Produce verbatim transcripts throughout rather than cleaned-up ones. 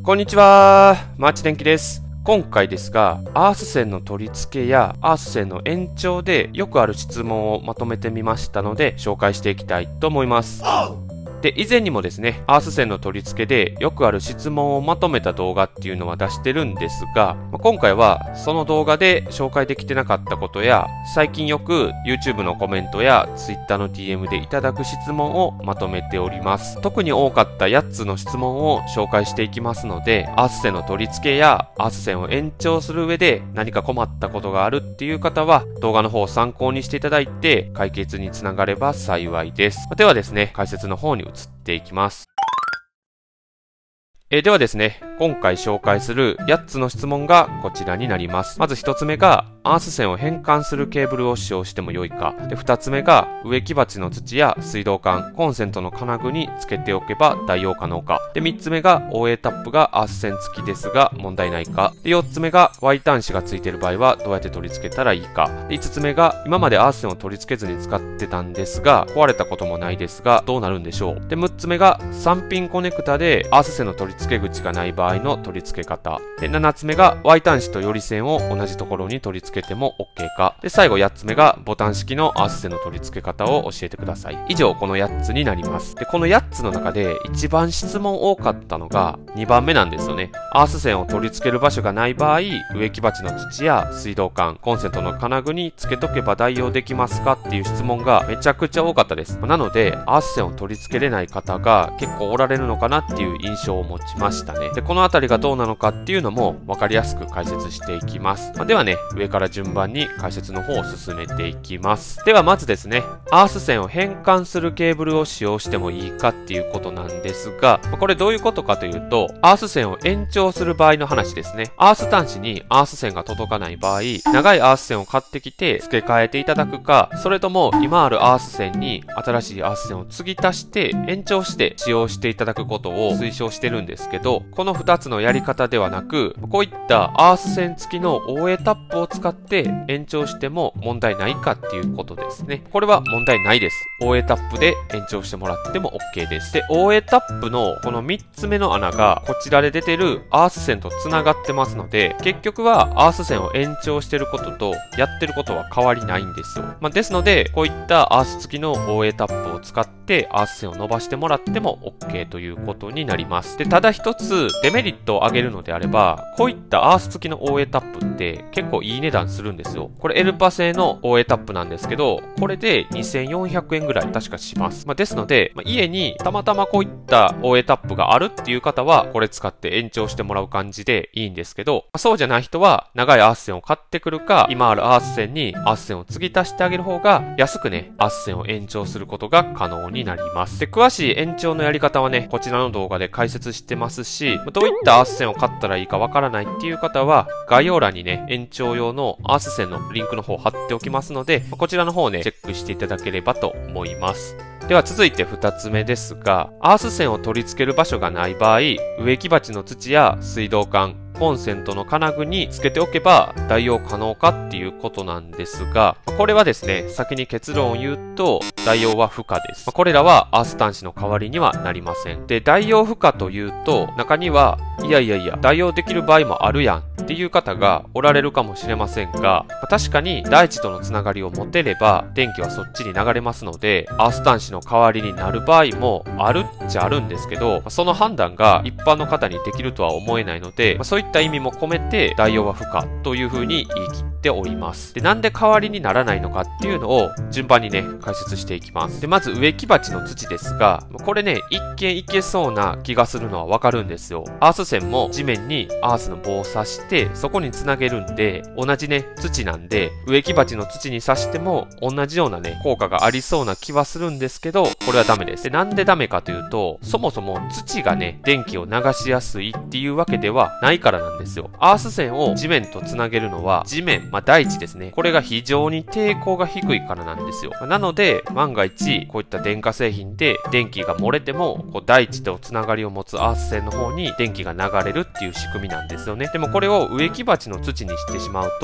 こんにちは、マーチ電機です。今回ですが、アース線の取り付けやアース線の延長でよくある質問をまとめてみましたので紹介していきたいと思います。で、以前にもですね、アース線の取り付けでよくある質問をまとめた動画っていうのは出してるんですが、今回はその動画で紹介できてなかったことや、最近よく YouTube のコメントや Twitter の ディーエム でいただく質問をまとめております。特に多かったやっつの質問を紹介していきますので、アース線の取り付けやアース線を延長する上で何か困ったことがあるっていう方は、動画の方を参考にしていただいて解決につながれば幸いです。ではですね、解説の方に移っていきます。えー、ではですね、今回紹介するやっつの質問がこちらになります。まずひとつめが、アース線を変換するケーブルを使用しても良いか。で、ふたつめが、植木鉢の土や水道管、コンセントの金具につけておけば代用可能か。で、みっつめが、オーエー タップがアース線付きですが問題ないか。で、よっつめが、Y 端子がついている場合はどうやって取り付けたらいいか。で、いつつめが、今までアース線を取り付けずに使ってたんですが、壊れたこともないですが、どうなるんでしょう。で、むっつめが、さんピンコネクタでアース線の取り付け口がない場合の取り付け方。で、ななつめが、Y 端子とより線を同じところに取り付けても OK か。で、最後やっつめが、ボタン式のアース線の取り付け方を教えてください。以上、このやっつになります。で、このやっつの中で一番質問多かったのがにばんめなんですよね。アース線を取り付ける場所がない場合、植木鉢の土や水道管、コンセントの金具につけとけば代用できますかっていう質問がめちゃくちゃ多かったです。なので、アース線を取り付けれない方が結構おられるのかなっていう印象を持ちましたね。で、このあたりがどうなのかっていうのも分かりやすく解説していきます。まあ、ではね、上から順番に解説の方を進めていきます。ではまずですね、アース線を変換するケーブルを使用してもいいかっていうことなんですが、これどういうことかというと、アース線を延長する場合の話ですね。アース端子にアース線が届かない場合、長いアース線を買ってきて付け替えていただくか、それとも今あるアース線に新しいアース線を継ぎ足して延長して使用していただくことを推奨してるんですけど、このふたつのやり方ではなく、こういったアース線付きの オーエー タップを使って延長しても問題ないかっていうことですね。これは問題ないです。オーエー タップで延長してもらっても OK です。で、オーエー タップのこのみっつめの穴がこちらで出てるアース線と繋がってますので、結局はアース線を延長してることとやってることは変わりないんですよ。まあ、ですので、こういったアース付きの オーエー タップを使ってアース線を伸ばしてもらっても OK ということになります。で、ただ一つデメリットを挙げるのであれば、こういったアース付きの オーエー タップって結構いい値段するんですよ。これエルパ製の オーエー タップなんですけど、これでにせんよんひゃくえんぐらい確かします。まあ、ですので、まあ、家にたまたまこういった オーエー タップがあるっていう方は、これ使って延長してもらう感じでいいんですけど、まあ、そうじゃない人は長いアース線を買ってくるか、今あるアース線にアース線を継ぎ足してあげる方が安くね、アース線を延長することが可能になります。で、詳しい延長のやり方はね、こちらの動画で解説してますし、どういったアース線を買ったらいいかわからないっていう方は、概要欄にね、延長用のアース線のリンクの方を貼っておきますので、こちらの方をね、チェックしていただければと思います。では続いてふたつめですが、アース線を取り付ける場所がない場合、植木鉢の土や水道管、コンセントの金具につけておけば代用可能かっていうことなんですが、これはですね、先に結論を言うと、代用は不可です。これらはアース端子の代わりにはなりません。で、代用不可というと、中には、いやいやいや、代用できる場合もあるやんっていう方がおられるかもしれませんが、確かに大地とのつながりを持てれば、電気はそっちに流れますので、アース端子の代わりになる場合もあるっちゃあるんですけど、その判断が一般の方にできるとは思えないので、そういった意味も込めて代用は不可というふうに言い切っております。で、なんで代わりにならないのかっていうのを順番にね、解説していきます。で、まず植木鉢の土ですが、これね、一見いけそうな気がするのはわかるんですよ。アース線も地面にアースの棒を刺して、そこにつなげるんで、同じね、土なんで、植木鉢の土に刺しても同じようなね、効果がありそうな気はするんですけど、これはダメです。で、なんでダメかというと、そもそも土がね、電気を流しやすいっていうわけではないからなんですよ。アース線を地面とつなげるのは、地面、まあ、大地ですね。これが非常に抵抗が低いからなんですよ。なので、万が一、こういった電化製品で電気が漏れても、こう大地とつながりを持つアース線の方に電気が流れるっていう仕組みなんですよね。でもこれを植木鉢の土にしてしまうと、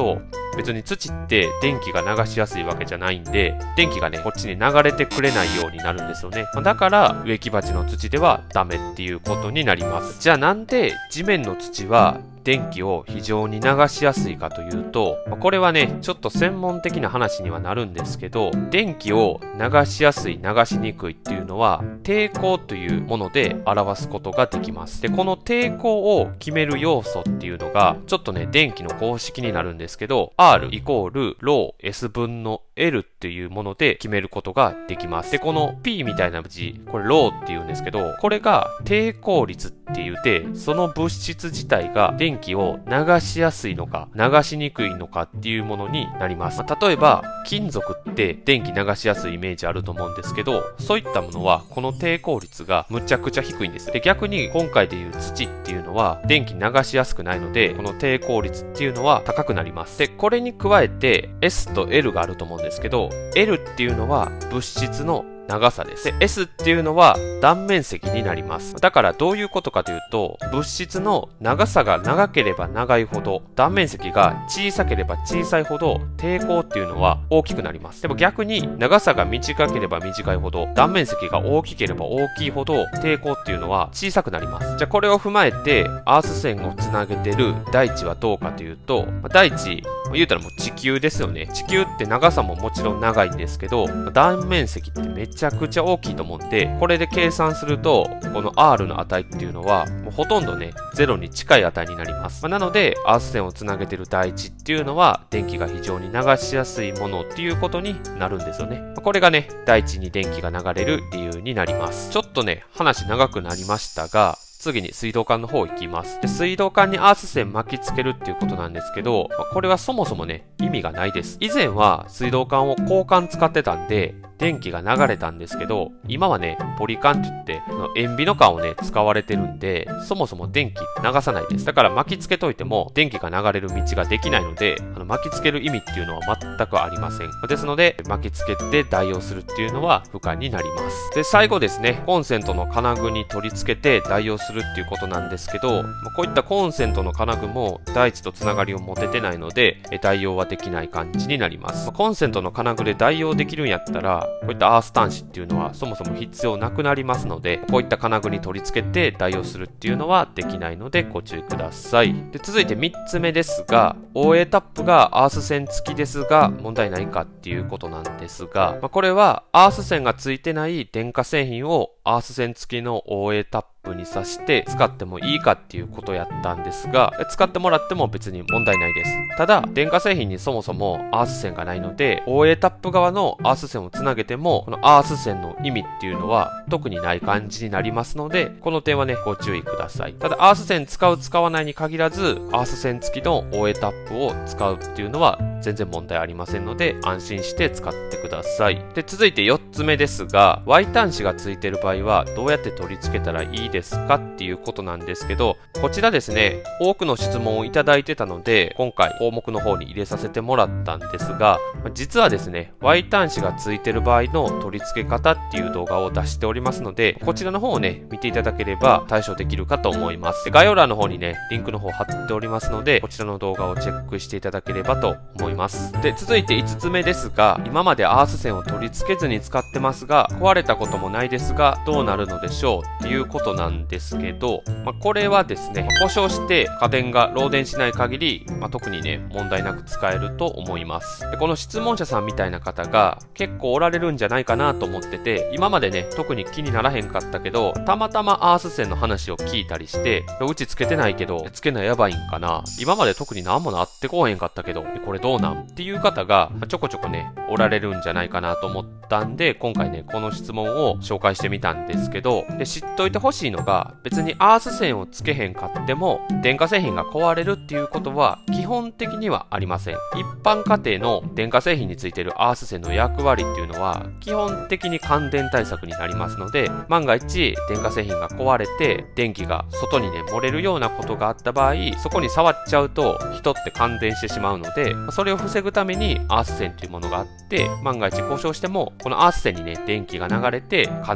別に土って電気が流しやすいわけじゃないんで、電気がね、こっちに流れてくれないようになるんですよね。だから植木鉢の土ではダメっていうことになります。じゃあなんで地面の土は電気を非常に流しやすいかというと、これはね、ちょっと専門的な話にはなるんですけど、電気を流しやすい、流しにくいっていうのは、抵抗というもので表すことができます。で、この抵抗を決める要素っていうのが、ちょっとね、電気の公式になるんですけど、R イコールロー S 分の L っていうもので決めることができます。で、この P みたいな字、これローって言うんですけど、これが抵抗率って言って、その物質自体が電気を流しやすいのか、流しにくいのかっていうものになります。まあ、例えば、金属って電気流しやすいイメージあると思うんですけど、そういったものは、この抵抗率がむちゃくちゃ低いんです。で、逆に今回でいう土っていうのは、電気流しやすくないので、この抵抗率っていうのは高くなります。で、これに加えて、S と L があると思うんですけど、L っていうのは物質の長さです。で、S っていうのは断面積になります。だからどういうことかというと、物質の長さが長ければ長いほど、断面積が小さければ小さいほど、抵抗っていうのは大きくなります。でも逆に長さが短ければ短いほど、断面積が大きければ大きいほど、抵抗っていうのは小さくなります。じゃあこれを踏まえて、アース線をつなげてる大地はどうかというと、大地、言うたらもう地球ですよね。地球って長さももちろん長いんですけど、断面積ってめっちゃめちゃくちゃ大きいと思うんで、これで計算すると、この R の値っていうのは、もうほとんどね、ゼロに近い値になります。まあ、なので、アース線をつなげてる大地っていうのは、電気が非常に流しやすいものっていうことになるんですよね。まあ、これがね、大地に電気が流れる理由になります。ちょっとね、話長くなりましたが、次に水道管の方行きます。で、水道管にアース線巻きつけるっていうことなんですけど、まあ、これはそもそもね、意味がないです。以前は水道管を交換使ってたんで、電気が流れたんですけど、今はね、ポリ管って言って、塩ビの管をね、使われてるんで、そもそも電気流さないです。だから巻きつけといても、電気が流れる道ができないので、あの巻きつける意味っていうのは全くありません。ですので、巻きつけて代用するっていうのは不可になります。で、最後ですね、コンセントの金具に取り付けて代用するっていうことなんですけど、こういったコンセントの金具も大地とつながりを持ててないので、代用はできない感じになります。コンセントの金具で代用できるんやったら、こういったアース端子っていうのはそもそも必要なくなりますので、こういった金具に取り付けて代用するっていうのはできないのでご注意ください。で、続いてみっつめですが、オーエー タップがアース線付きですが問題ないかっていうことなんですが、まあ、これはアース線が付いてない電化製品をアース線付きの オーエー タップに挿して使ってもいいかっていうことやったんですが、使ってもらっても別に問題ないです。ただ、電化製品にそもそもアース線がないので、オーエー タップ側のアース線をつなげても、このアース線の意味っていうのは特にない感じになりますので、この点はね、ご注意ください。ただ、アース線使う使わないに限らず、アース線付きの オーエー タップを使うっていうのは全然問題ありませんので、安心して使ってください。で、続いてよっつめですが、Y 端子が付いている場合はどうやって取り付けたらいいですかっていうことなんですけど、こちらですね、多くの質問をいただいてたので、今回項目の方に入れさせてもらったんですが、実はですね、Y 端子が付いている場合の取り付け方っていう動画を出しておりますので、こちらの方をね、見ていただければ対処できるかと思います。で、概要欄の方にね、リンクの方貼っておりますので、こちらの動画をチェックしていただければと思います。で、続いていつつめですが、今までアース線を取り付けずに使ってますが、壊れたこともないですが、どうなるのでしょうっていうことなんですけど、まあ、これはですね、故障して家電が漏電しない限り、まあ、特にね、問題なく使えると思います。で、この質問者さんみたいな方が結構おられるんじゃないかなと思ってて、今までね、特に気にならへんかったけど、たまたまアース線の話を聞いたりして、うちつけてないけど、つけないやばいんかな、今まで特に何もなってこうへんかったけど、これどうなんっていう方がちょこちょこね、おられるんじゃないかなと思ったんで、今回ね、この質問を紹介してみたんですけど、で、知っといてほしいのが、別にアース線をつけへんかっても、電化製品が壊れるっていうことは基本的にはありません。一般家庭の電化製品についているアース線の役割っていうのは、基本的に感電対策になりますので、万が一電化製品が壊れて、電気が外にね、漏れるようなことがあった場合、そこに触っちゃうと、人って感電してしまうので、それを防ぐためにアース線というものがあって、万が一故障しても、このアース線にね、電気が流れて、感電から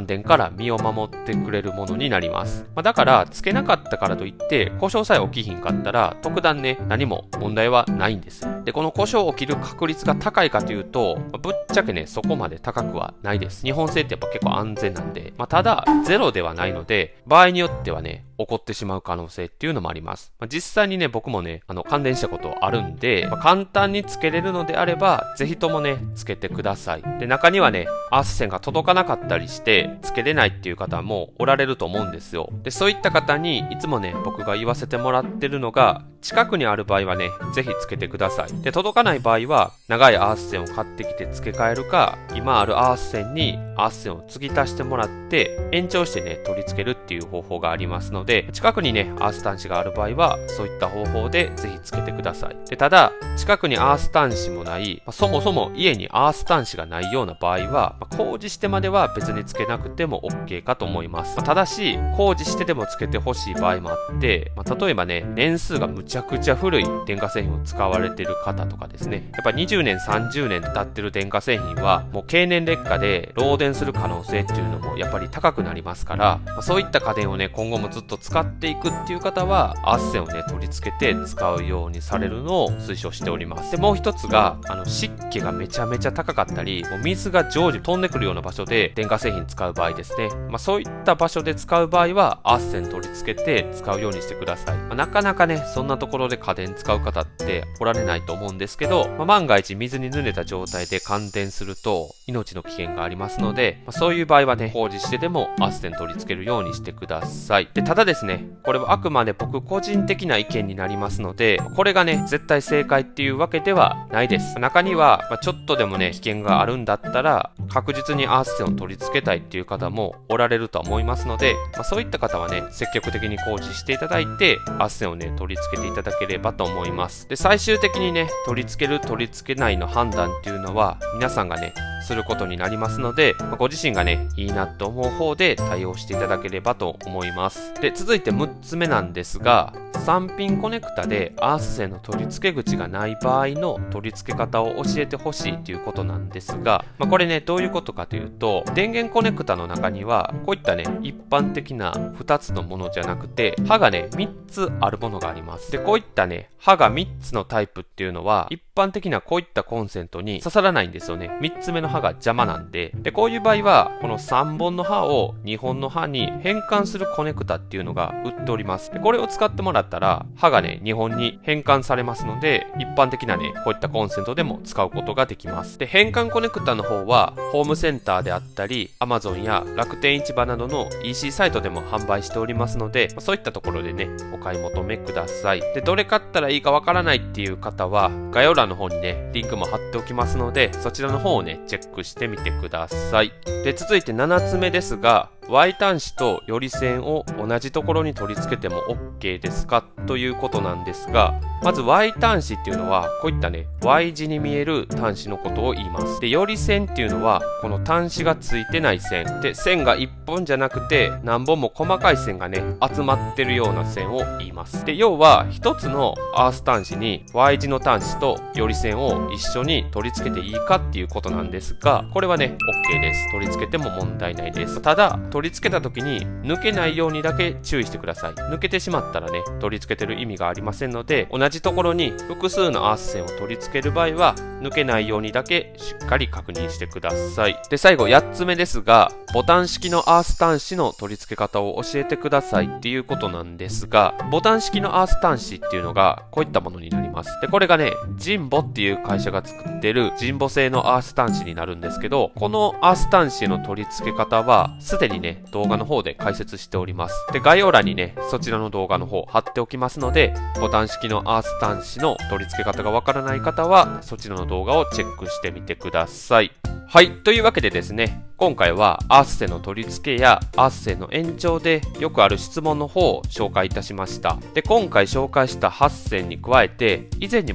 から身を守ってくれるものになります。まあ、だからつけなかったからといって故障さえ起きひんかったら特段ね何も問題はないんです。でこの故障起きる確率が高いかというと、まあ、ぶっちゃけねそこまで高くはないです。日本製ってやっぱ結構安全なんで、まあ、ただゼロではないので場合によってはね起こってしまう可能性っていうのもあります。まあ、実際にね僕もねあの感電したことあるんで、まあ、簡単につけれるのであればぜひともねつけてください。で中にはねアース線が届かなかったりしてつけれないっていう方もおられると思うんですよ。でそういった方にいつもね僕が言わせてもらってるのが、近くにある場合はねぜひつけてください。で届かない場合は長いアース線を買ってきて付け替えるか、今あるアース線にアース線を継ぎ足してもらって延長してね取り付けるっていう方法がありますので、近くにねアース端子がある場合はそういった方法でぜひつけてください。でただ近くにアース端子もない、まあ、そもそも家にアース端子がないような場合は、まあ、工事してまでは別につけなくても OK かと思います。まあ、ただし工事してでもつけてほしい場合もあって、まあ、例えばね年数がむちゃくちゃ古い電化製品を使われている方とかですね、やっぱにじゅうねんさんじゅうねん経ってる電化製品はもう経年劣化で漏電する可能性っていうのもやっぱり高くなりますから、まあ、そういった家電をね今後もずっと使っていくっていう方はアース線をね取り付けて使うようにされるのを推奨しております。でもう一つがあの湿気がめちゃめちゃ高かったり、もう水が常時飛んでくるような場所で電化製品使う場合ですね、まあ、そういった場所で使う場合はアース線取り付けて使うようにしてください。まあ、なかなかねそんなところで家電使う方っておられないと思うんですけど、まあ、万が一水に濡れた状態で感電すると命の危険がありますので、まあ、そういう場合はね工事してでもアース線取り付けるようにしてください。でただですねこれはあくまで僕個人的な意見になりますので、これがね絶対正解っていうわけではないです。中には、まあ、ちょっとでもね危険があるんだったら確実にアース線を取り付けたいっていう方もおられるとは思いますので、まあ、そういった方はね積極的に工事していただいてアース線をね取り付けていただければと思います。で最終的にね取り付ける取り付けないの判断っていうのは皆さんがねすることになりますので、まあ、ご自身がねいいなと思う方で対応していただければと思います。で続いてむっつめなんですが、さんピンコネクタでアース線の取り付け口がない場合の取り付け方を教えてほしいということなんですが、まあ、これねどういうことかというと、電源コネクタの中にはこういったね一般的なふたつのものじゃなくて刃がねみっつあるものがあります。でこういったね刃がみっつのタイプっていうのは一般的なこういったコンセントに刺さらないんですよね。みっつめの刃が邪魔なんで。でこういう場合はこのさんぼんの刃をにほんの刃に変換するコネクタっていうのが売っております。でこれを使ってもらったら刃がねにほんに変換されますので、一般的なねこういったコンセントでも使うことができます。で変換コネクタの方はホームセンターであったり Amazon や楽天市場などの イーシー サイトでも販売しておりますので、そういったところでねお買い求めください。でどれ買ったらいいかわからないっていう方は概要欄の方にねリンクも貼っておきますので、そちらの方をねチェックしてみてください。で続いてななつめですが、 Y 端子とより線を同じところに取り付けても OK ですかということなんですが、まず Y 端子っていうのはこういったね Y 字に見える端子のことを言います。でより線っていうのはこの端子がついてない線で、線がいっぽんじゃなくて何本も細かい線がね集まってるような線を言います。で要は一つのアース端子に Y 字の端子とより線を一緒に取り付けていいかっていうことなんですが、これはね OK です。取り付けても問題ないです。ただ取り付けた時に抜けないようにだけ注意してください。抜けてしまったらね取り付けてる意味がありませんので、同じところに複数のアース線を取り付ける場合は抜けないようにだけしっかり確認してください。で最後やっつめですが、ボタン式のアース端子の取り付け方を教えてくださいっていうことなんですが、ボタン式のアース端子っていうのがこういったものになります。でこれがねジンボっていう会社が作ってるジンボ製のアース端子になるんですけど、このアース端子の取り付け方はすでにね動画の方で解説しております。で概要欄にねそちらの動画の方貼っておきますので、ボタン式のアース端子の取り付け方がわからない方はそちらの動画をチェックしてみてください。はい、というわけでですね、今回はアース線の取り付けやアース線の延長でよくある質問の方を紹介いたしました。で今回紹介したはちせんに加えて以前にもね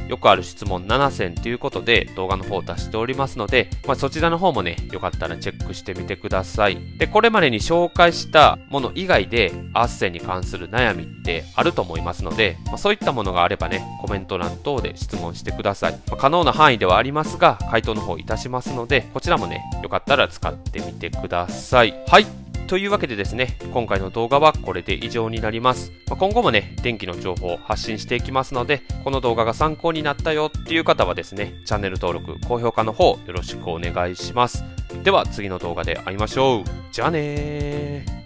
よくある質問ななせんということで動画の方を出しておりますので、まあ、そちらの方もね、よかったらチェックしてみてください。で、これまでに紹介したもの以外でアース線に関する悩みってあると思いますので、まあ、そういったものがあればね、コメント欄等で質問してください。まあ、可能な範囲ではありますが、回答の方いたしますので、こちらもね、よかったら使ってみてください。はい。というわけでですね、今回の動画はこれで以上になります。まあ、今後もね、電気の情報を発信していきますので、この動画が参考になったよっていう方はですね、チャンネル登録、高評価の方よろしくお願いします。では次の動画で会いましょう。じゃあねー。